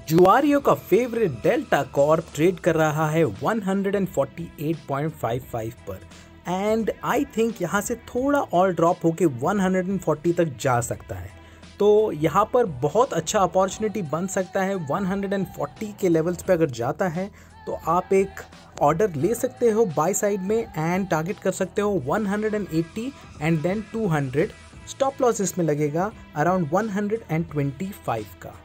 जुआरियो का favourite delta Corp trade कर रहा है 148.55 पर एंड आई थिंक यहाँ से थोड़ा और ड्रॉप होके 140 तक जा सकता है। तो यहाँ पर बहुत अच्छा अपॉर्चुनिटी बन सकता है। 140 के लेवल्स पे अगर जाता है तो आप एक ऑर्डर ले सकते हो बाय साइड में एंड टारगेट कर सकते हो 180 एंड देन 200। स्टॉप लॉस इसमें लगेगा अराउंड 125 का।